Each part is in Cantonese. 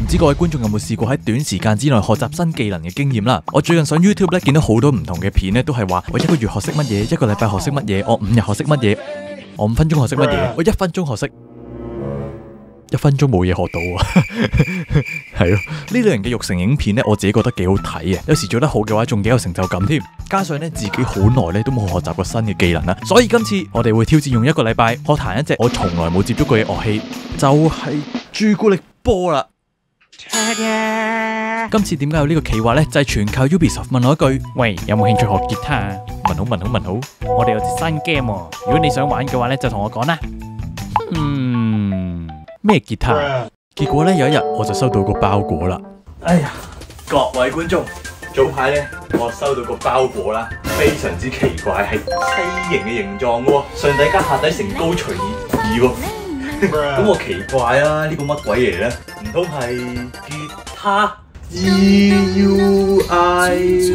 唔知各位觀眾有冇試過喺短時間之內學習新技能嘅經驗啦？我最近上 YouTube 咧見到好多唔同嘅片咧，都係話我1個月學識乜嘢，1個禮拜學識乜嘢，我5日學識乜嘢，我5分鐘學識乜嘢，我1分鐘學識。1分鐘冇嘢學到啊，係咯，呢類型嘅育成影片咧，我自己覺得幾好睇嘅，有時做得好嘅話，仲幾有成就感添。加上咧自己好耐咧都冇學習過新嘅技能啦，所以今次我哋會挑戰用1個禮拜學彈一隻我從來冇接觸過嘅樂器，就係朱古力波啦。今次點解有呢個企劃呢？就係全靠 Ubisoft 問我一句： 喂，有冇興趣學吉他？ 問好， 我哋有隻新 game 喎，如果你想玩嘅話咧，就同我講啦。 咩吉他？結果呢，有一日我就收到個包裹啦。哎呀，各位觀眾，早排呢，我收到個包裹啦，非常之奇怪，係梯形嘅形狀喎，上底加下底成高隨意喎。咁我奇怪啦，呢個乜鬼嚟呢？唔通係吉他 GUI？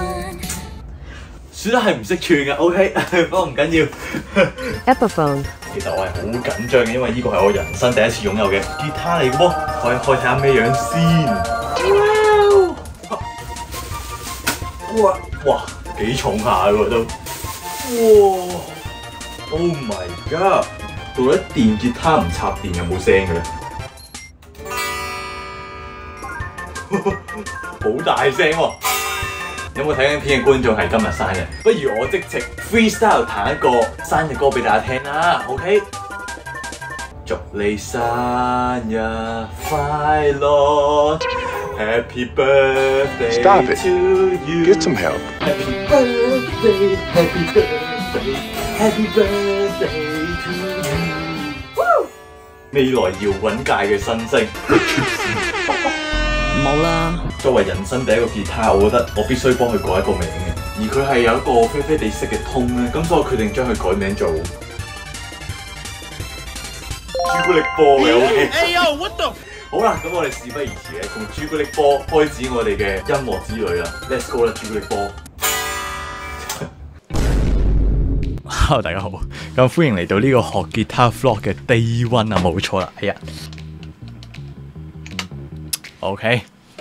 算啦，係唔識串嘅 ，OK， 不過唔緊要。 Epiphone。 其實我係好緊張嘅，因為呢個係我人生第一次擁有嘅吉他嚟嘅喎，可以開睇下咩樣先。哇，幾重下喎都。哇 ！Oh my god！ 到底電吉他唔插電有冇聲嘅咧？好大聲喎！有冇睇緊片嘅觀眾係今日生日？不如我即席 freestyle 彈一個生日歌俾大家聽啦 ，OK？ 祝你生日快樂 ，Happy birthday Stop it. to you. Get some help. Happy birthday, happy birthday, happy birthday to you. 未來搖滾界嘅新星。 冇啦。 作為人生第一個吉他，我覺得我必須幫佢改一個名嘅，而佢係有一個啡啡地色嘅通咧，咁所以我決定將佢改名做朱古力波嘅 OK。好啦，咁我哋事不宜遲嘅，從朱古力波開始我哋嘅音樂之旅啦 ，Let's go 啦，朱古力波。Hello， 大家好，咁歡迎嚟到呢個學吉他 vlog 嘅 Day One 啊，冇錯啦，係啊。OK。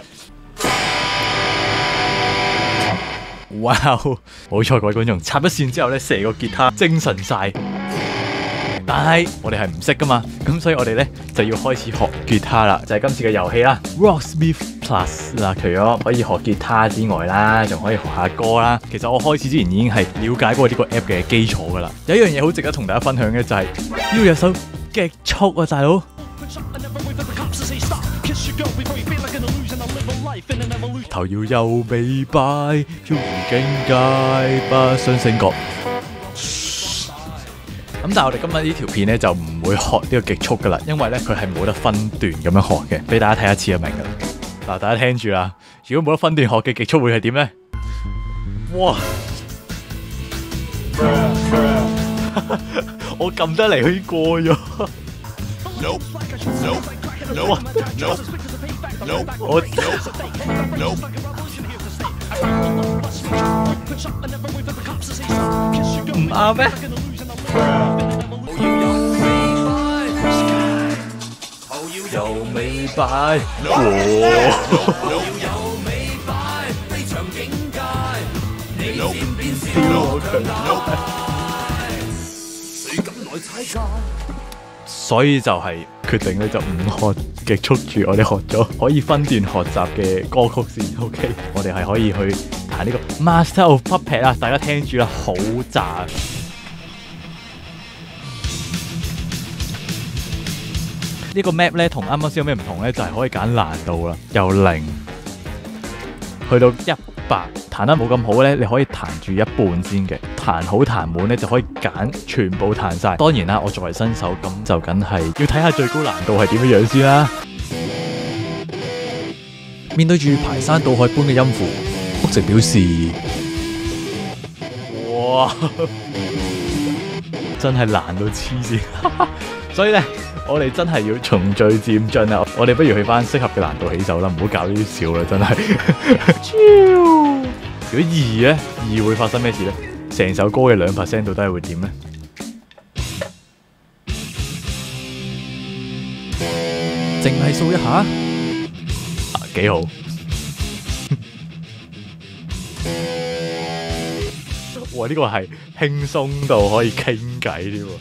哇！冇錯，各位觀眾，插咗線之後咧，成個吉他精神晒。但係我哋係唔識噶嘛，咁所以我哋咧就要開始學吉他啦，就係今次嘅遊戲啦 ，Rocksmith Plus 啦。除咗可以學吉他之外啦，仲可以學下歌啦。其實我開始之前已經係了解過呢個 app 嘅基礎噶啦。有一樣嘢好值得同大家分享嘅就係要有手極速啊，大佬！頭要有尾擺，要回境界，不相勝角。咁但係我哋今日呢條片咧就唔會學呢個極速噶啦，因為咧佢係冇得分段咁樣學嘅，俾大家睇一次就明噶啦。嗱，大家聽住啦，如果冇得分段學嘅極速會係點咧？哇！我撳得嚟，佢已經過咗。我唔啱咩？有尾擺，所以就係決定咧就唔學極速住，我哋學咗可以分段學習嘅歌曲先 ，OK？ 我哋係可以去彈呢個 Master of Puppet 啦，大家聽住啦，好炸！呢個 map 咧同啱啱先有咩唔同咧？就係可以揀難度啦，由0去到100，彈得冇咁好咧，你可以彈住一半先嘅。彈好彈滿咧就可以揀全部彈晒。當然啦，我作為新手咁就梗係要睇下最高難度係點樣樣先啦。面對住排山倒海般嘅音符，屋直表示：哇，真係難到黐線。所以咧，我哋真係要循序漸進啊！我哋不如去翻適合嘅難度起手啦，唔好搞呢啲笑啦，真係。如果2咧，2會發生咩事咧？成首歌嘅2% 到底係會點咧？淨係掃一下， 幾好。哇！呢個係輕鬆到可以傾偈添喎，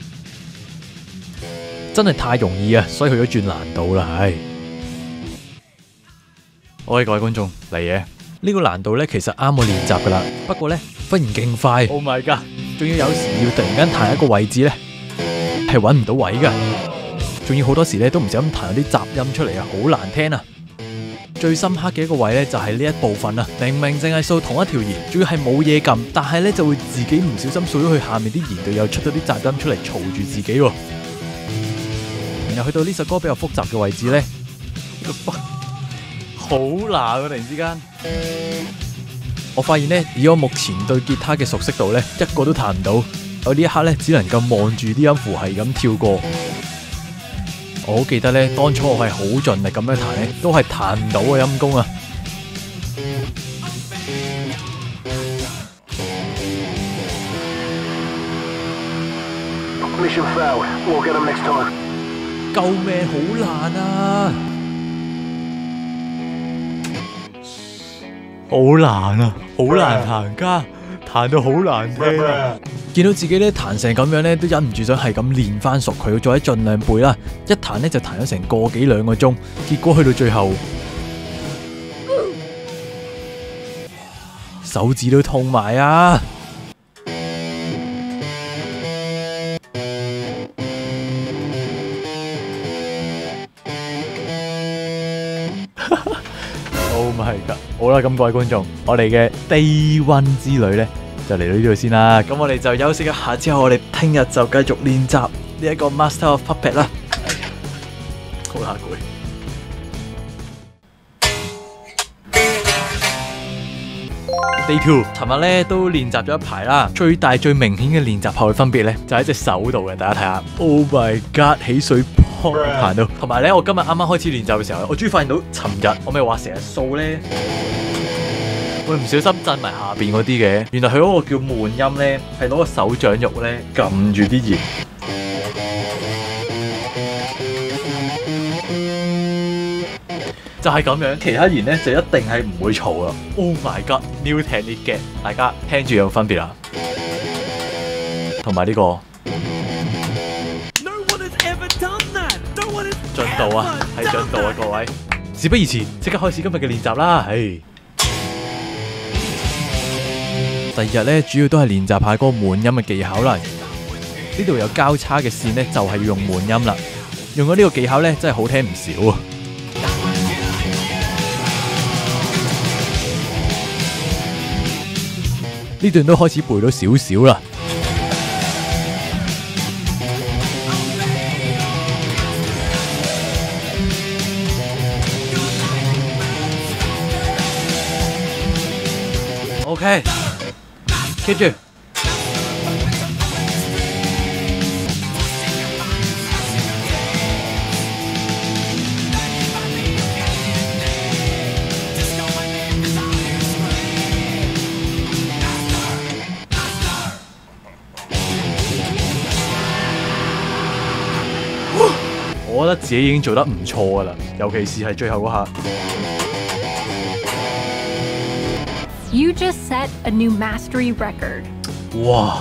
真係太容易啊，所以去咗轉難度啦，唉。各位觀眾嚟嘢，呢個難度呢其實啱我練習噶啦，不過呢忽然勁快 ，Oh my god！仲要有時要突然間彈一個位置呢，係揾唔到位噶，仲要好多時呢都唔小心彈有啲雜音出嚟啊，好難聽啊！最深刻嘅一個位呢，就係呢一部分啊，明明淨係掃同一條弦，仲要係冇嘢撳，但係呢就會自己唔小心掃咗去下面啲弦度，又出咗啲雜音出嚟嘈住自己喎。然後去到呢首歌比較複雜嘅位置呢，好難啊！突然之間，我發現呢，以我目前對吉他嘅熟悉度呢，一個都彈唔到。我呢一刻呢，只能夠望住啲音符係咁跳過。我好記得咧，當初我係好盡力咁樣彈咧，都係彈唔到嘅陰功啊！救命！好難啊！好難啊！好難彈㗎，彈到好難聽啊！見到自己咧彈成咁樣咧，都忍唔住想係咁練翻熟佢，再盡量背啦。一彈咧就彈咗成個幾兩個鐘，結果去到最後，手指都痛埋啊！Oh my god！好啦，咁各位觀眾，我哋嘅 Day One 之旅咧，就嚟到呢度先啦，咁我哋就休息一下，之後我哋聽日就繼續練習呢一個 Master of Puppet 啦。好啦，攰。Day 2，尋日咧都練習咗一排啦，最大最明顯嘅練習後嘅分別咧，就喺隻手度嘅，大家睇下。Oh my god！起水泡彈到，同埋咧，我今日啱啱開始練習嘅時候，我終於發現到，尋日我咪話成日掃咧。會唔小心震埋下邊嗰啲嘅，原來佢嗰個叫悶音咧，係攞個手掌肉咧撳住啲弦，就係咁樣。其他弦咧就一定係唔會嘈啦。Oh my god！New technique 嘅，大家聽住有分別啦。同埋呢個進度啊，係進度啊，各位。事不宜遲，即刻開始今日嘅練習啦！唉。第二日咧，主要都係練習下嗰個悶音嘅技巧啦。呢度有交叉嘅線咧，就係要用悶音啦。用咗呢個技巧咧，真係好聽唔少啊！呢段都開始背到少少啦。OK。keep 住，我覺得自己已經做得唔錯噶啦，尤其是係最後嗰下。 You just set a new mastery record. 哇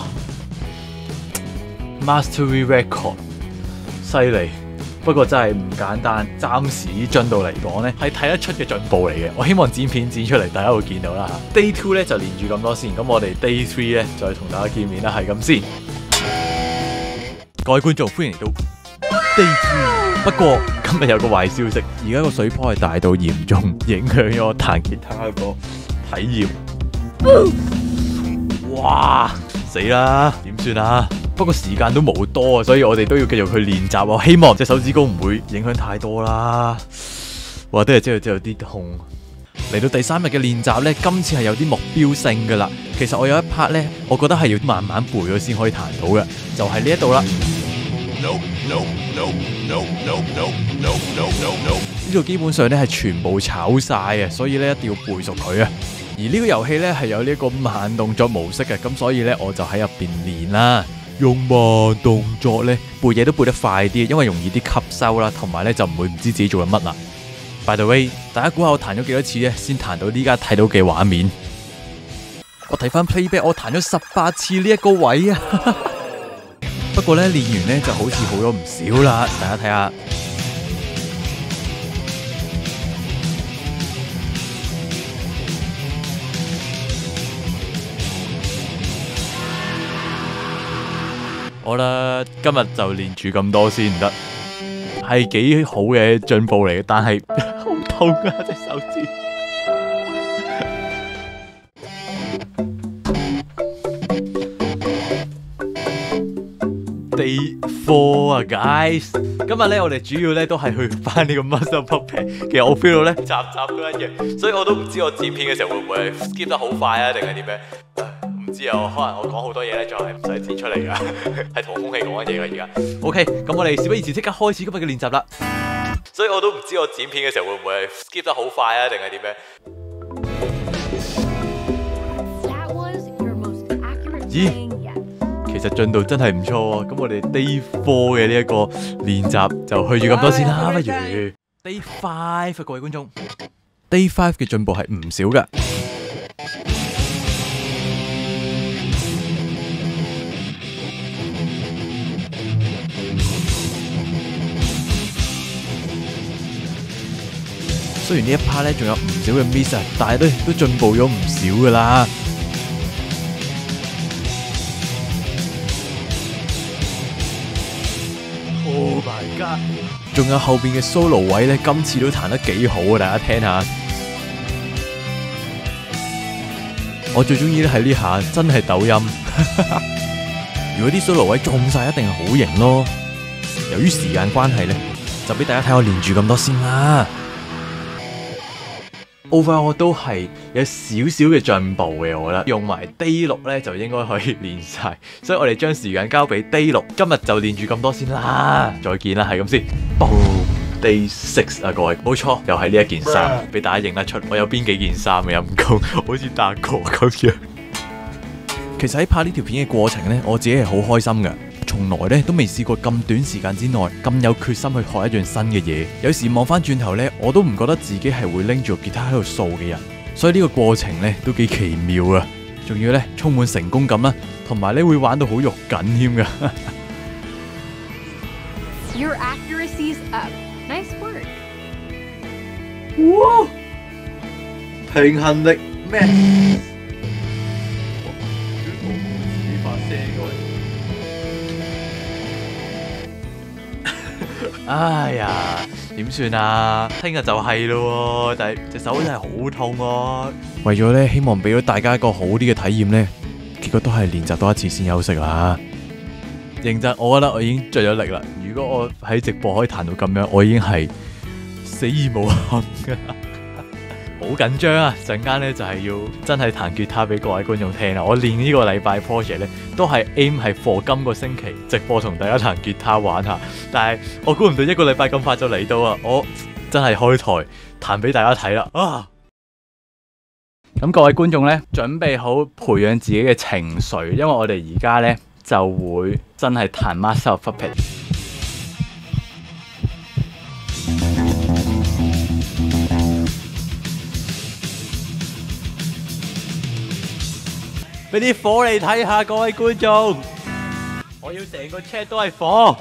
！Mastery record， 犀利。不過真係唔簡單，暫時以進度嚟講呢，係睇得出嘅進步嚟嘅。我希望剪片剪出嚟，大家會見到啦嚇。Day 2咧就連住咁多先，咁我哋 Day 3咧再同大家見面啦，係咁先。各位觀眾，歡迎嚟到 Day 3。不過今日有個壞消息，而家個水泡係大到嚴重，影響咗我彈吉他個體驗。哇！死啦，點算啊？不過時間都冇多啊，所以我哋都要繼續去練習啊。希望隻手指公唔會影響太多啦。哇！都係知道有啲痛。嚟到第3日嘅練習呢，今次係有啲目標性噶啦。其實我有一 part 呢，我覺得係要慢慢背咗先可以彈到嘅，就係呢一度啦。呢度基本上呢係全部炒晒嘅，所以呢一定要背熟佢啊。而呢個遊戲呢係有呢個慢動作模式嘅，咁所以呢我就喺入邊練啦。用慢動作呢背嘢都背得快啲，因為容易啲吸收啦，同埋呢就唔會唔知自己做緊乜啦。 By the way， 大家估下我彈咗幾多次咧，先彈到呢家睇到嘅畫面？我睇翻 playback， 我彈咗18次呢一個位啊！不過咧練完咧就好似好咗唔少啦，大家睇下。好啦，今日就練住咁多先得，係幾好嘅進步嚟嘅，但係好痛啊隻手指。Day 4啊 ，guys， 今日咧我哋主要咧都係去翻呢個 muscle puppet， 其實我 feel 到咧集集都一樣，所以我都唔知我剪片嘅時候會唔會 skip 得好快啊，定係點樣？唔知啊，可能我講好多嘢咧，就係唔使剪出嚟噶，係同空氣講緊嘢噶而家。OK， 咁我哋事不宜遲，即刻開始今日嘅練習啦。所以我都唔知我剪片嘅時候會唔會 skip 得好快啊，定係點樣？咦，其實進度真係唔錯喎。咁我哋 Day 4嘅呢一個練習就去住咁多先啦，不如 Day 5啊，各位觀眾 ，Day 5嘅進步係唔少噶。雖然呢一 part 咧仲有唔少嘅 miss 啊，但係都進步咗唔少噶啦。Oh my god！ 仲有後邊嘅 solo 位咧，今次都彈得幾好啊！大家聽下。我最中意咧係呢下，真係抖音。如果啲 solo 位中晒，一定係好型咯。由於時間關係咧，就俾大家睇我練住咁多先啦。Over 我都係有少少嘅進步嘅，我覺得用埋 Day 6咧就應該可以練晒，所以我哋將時間交俾 Day 6，今日就練住咁多先啦，再見啦，係咁先。Day 6啊，各位，冇錯，又係呢一件衫，俾大家認得出我有邊幾件衫嘅，陰公，好似達哥咁樣。其實喺拍呢條片嘅過程咧，我自己係好開心嘅。從來咧都未試過咁短時間之內咁有決心去學一樣新嘅嘢。有時望翻轉頭咧，我都唔覺得自己係會拎住個吉他喺度掃嘅人。所以呢個過程咧都幾奇妙啊！仲要咧充滿成功感啦，同埋咧會玩到好肉緊添㗎。 Your accuracy's up. Nice work. 哇！平衡力咩？呢把聲哎呀，點算啊？聽日就係咯，但係隻手真係好痛喎。為咗咧，希望俾到大家一個好啲嘅體驗咧，結果都係練習多一次先休息啦。認真，我覺得我已經盡咗力啦。如果我喺直播可以彈到咁樣，我已經係死而無憾噶啦。好緊張啊！陣間咧就係要真係彈吉他俾各位觀眾聽啦。我練呢個禮拜 project 咧，都係 aim 係 for 今個星期直播同大家彈吉他玩下。但係我估唔到一個禮拜咁快就嚟到啊！我真係開台彈俾大家睇啦啊！咁各位觀眾咧，準備好培養自己嘅情緒，因為我哋而家咧就會真係彈 Master of Puppets。俾啲火嚟睇下，各位觀眾，我要成個 chat 都係火。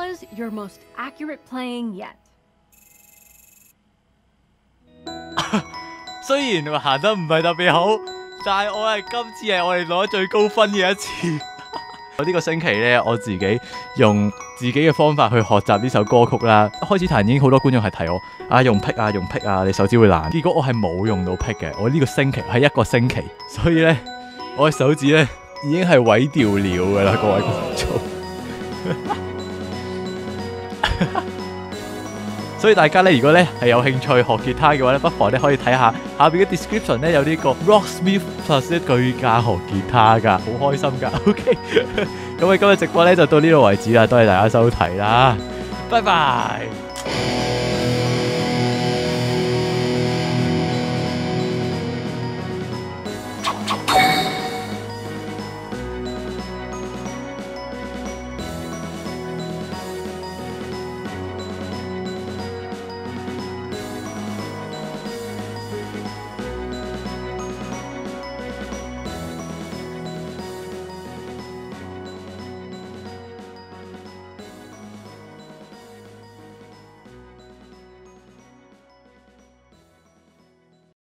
was your most accurate playing yet? 雖然我行得唔係特別好，但係今次係我哋攞最高分嘅一次。我呢個星期呢，我自己用自己嘅方法去學習呢首歌曲啦。開始彈已經好多觀眾係提我用 pick 啊，用 pick 啊，你手指會爛。結果我係冇用到 pick 嘅，我呢個星期係一個星期，所以呢，我嘅手指呢已經係毀掉了㗎啦，各位觀眾。所以大家咧，如果咧係有興趣學吉他嘅話咧，不妨咧可以睇下下邊嘅 description 咧有呢個 Rocksmith Plus 咧居家學吉他噶，好開心噶。OK， 咁我今日直播咧就到呢度為止啦，多謝大家收睇啦，拜拜。